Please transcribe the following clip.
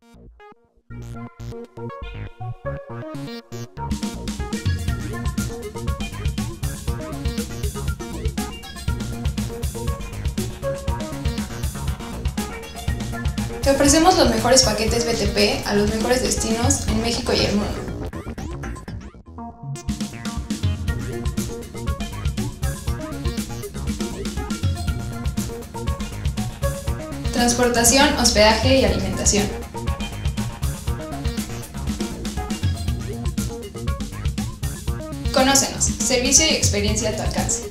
Te ofrecemos los mejores paquetes BTP a los mejores destinos en México y el mundo. Transportación, hospedaje y alimentación. Conócenos, servicio y experiencia a tu alcance.